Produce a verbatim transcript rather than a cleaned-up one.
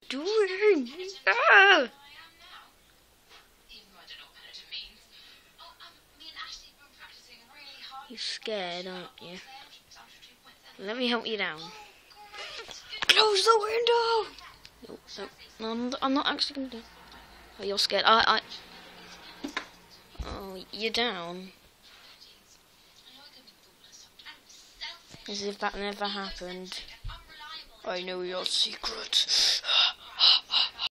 doing? Ah! You're scared, aren't you? Let me help you down. Close the window! No, no, no I'm, I'm not actually going to do it. Oh, you're scared. I, I... Oh, you're down. As if that never happened. I know your secret.